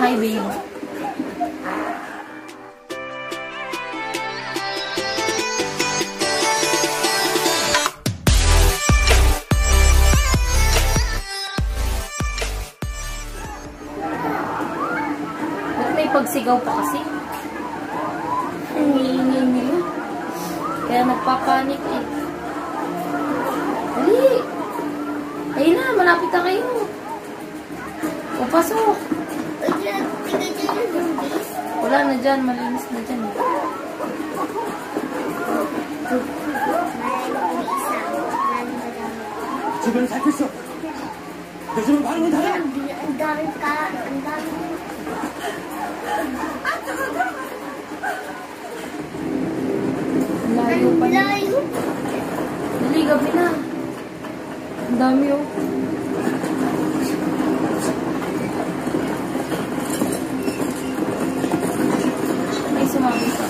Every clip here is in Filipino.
hi, babe. Ba't may pagsigaw pa kasi? Ang iingay nila. Kaya nagpapanik eh. Dali! Ayun na, malapit na kayo. O, pasok. Wala na dyan, malinis na dyan. 주변을 살폈어. 요즘은 반응은 달라. Layo pa niya. Dali, gabi na. Ang dami oh. May sumami pa.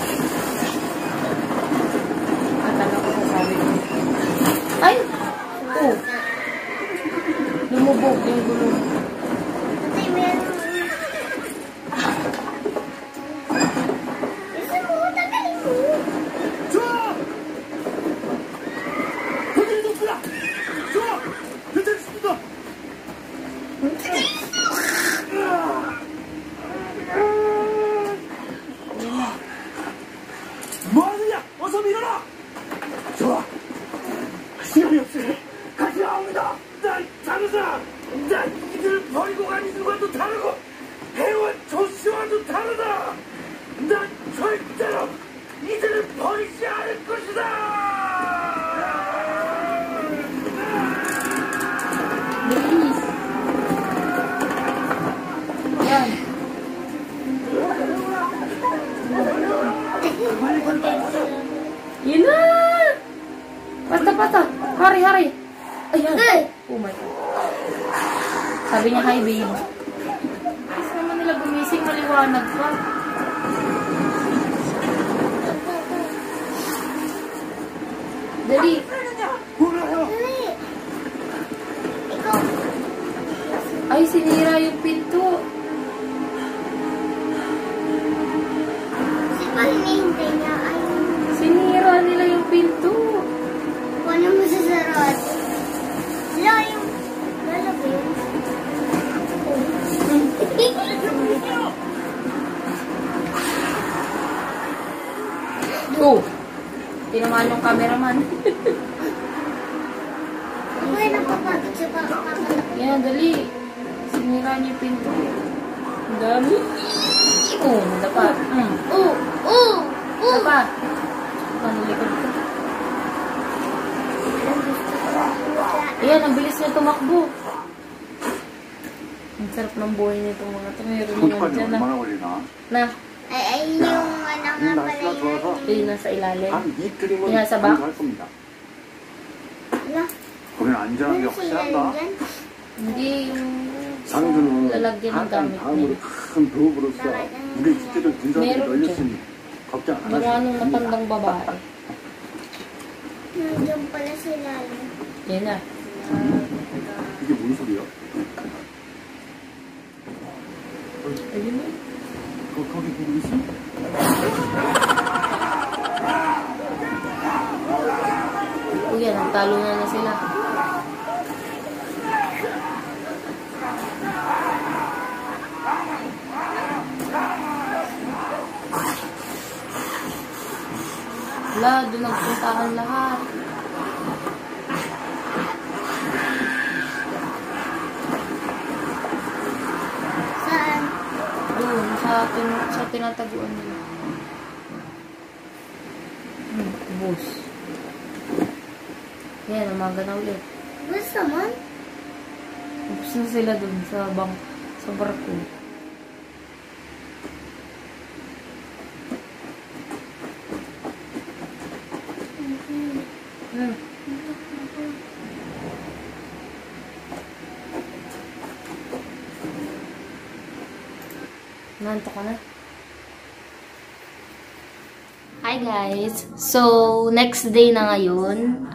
Akala ko sasabi ko. Ay! Oh! Lumubog yung gulong. 뭐하느냐? 어서 밀어라! 좋아! 시간이 없으니 같이 나옵니다! 난 다르다! 난 이들을 버리고 간 이들과도 다르고 해원 조씨와도 다르다! 난 절대로 이들을 버리지 않을 것이다! Yan. Yun na! Basta. Hari. Ayan. Oh my God. Sabi niya, hi babe. Kasi naman nila gumising, maliwanag pa. Dali. Ay, sinira yung pinto. Sinira nila yung pinto. Paano mo sasarad? Wala yung lalabing. Oh, tinamaan yung cameraman. Ako ay napapagod sa pagkakakalak. Yan, dali. Sinira niyo yung pinto. Ang dami. Oh, dapa. Dapa. Panulikod ko. Ayan, ang bilis niya tumakbo. Ang sarap ng buhay nitong mga ito. Mayroon naman dyan na. Ay, yung ano nga pala yan. Ayun, nasa ilalim. 이 그림은 Yan, sa back. 할 겁니다. Wala. 거기는 안전한 게 Ano sila 확실한가? dyan? Hindi yung 상주는 lalagyan ng gamit 다음으로 niya. 큰 도읍으로서 우리 주택을 군사들이 메론 널렸으니 걱정 안 하셔도 Maraming 됩니다. matandang babae. Nandiyan pala sila. Yan na. 이게 뭔 소리야? Ayun na. 거기 보고 있어? O yan, nagtalo na sila. Wala, doon nagpuntahan lahat. Saan? Doon, sa tinataguan nila. Bus. Yan, umaga na ulit. Bus naman? Bus na sila doon sa barko. Nanto ka na? Hi guys! So, next day na ngayon.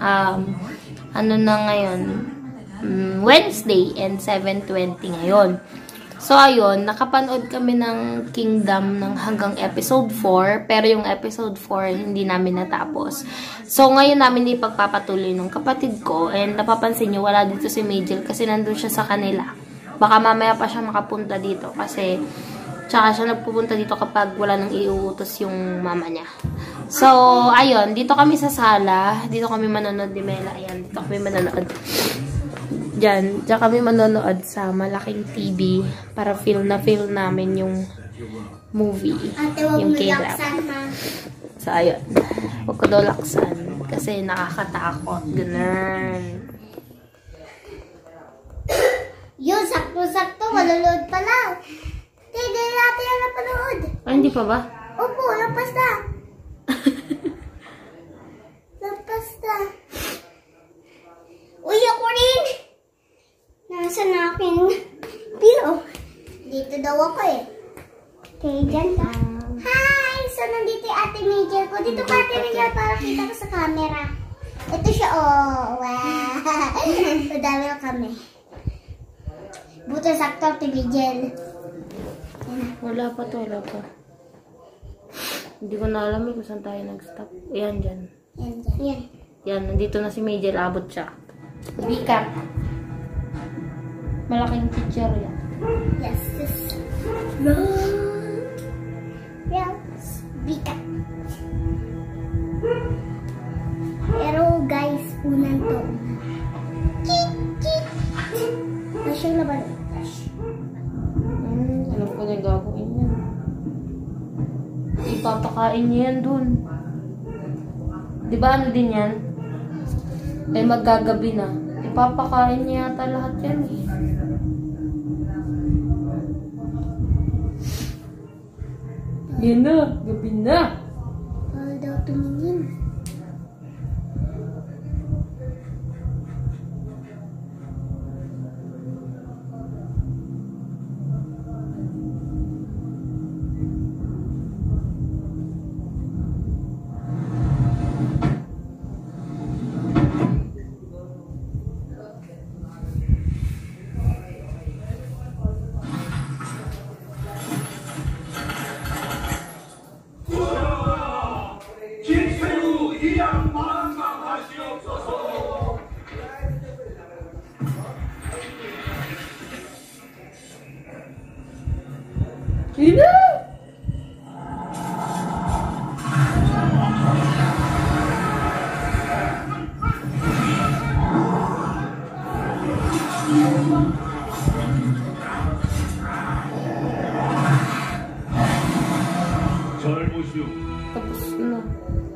Ano na ngayon? Wednesday and 7:20 ngayon. So, ayun, nakapanood kami ng Kingdom ng hanggang episode 4, pero yung episode 4 hindi namin natapos. So, ngayon namin ipagpapatuloy ng kapatid ko, and napapansin nyo, wala dito si Majel kasi nandun siya sa kanila. Baka mamaya pa siya makapunta dito kasi tsaka siya nagpupunta dito kapag wala nang iuutos yung mama niya. So, ayun, dito kami sa sala, dito kami manonood ni Mela, ayan, dito kami manonood. Diyan kami manonood sa malaking TV para feel namin yung movie. Ate, huwag yung mo Kdrama. laksan, ma. So, ayun. Huwag ko daw laksan kasi nakakatakot. Ganun. Yun, sakto-sakto. Malulod pa lang. Hindi natin yan napanood. Ay, hindi pa ba? Opo, lampas na. Lampas na. Uy, ako rin. Nasa na aking pilo. Dito daw ako eh. Okay, dyan ka. Hi! So, nandito yung Ate Majel ko. Dito ka, Ate Majel, para kita ko sa camera. Ito siya, oh. Wow! Madami na kami. Buto sakto, Ate Majel. Wala pa to, wala pa. Hindi ko na alam kung saan tayo nag-stop. Ayan, dyan. Yan, dyan. Yan. Yan, nandito na si Majel. Abot siya. Bika. Malaking picture yan. Yes, yes. No. Yes, bika. Pero guys, unan to. Kik, kik. Nasyang laban. Alam ko na yung gagawin yan. Ipapakain niya yan dun. Di ba ano din yan? Eh maggagabi na. Ipapakain niya yata lahat yan eh. Yan na, gabi na. Bawal daw tumingin. Ina! 절 보시오. Tapos na.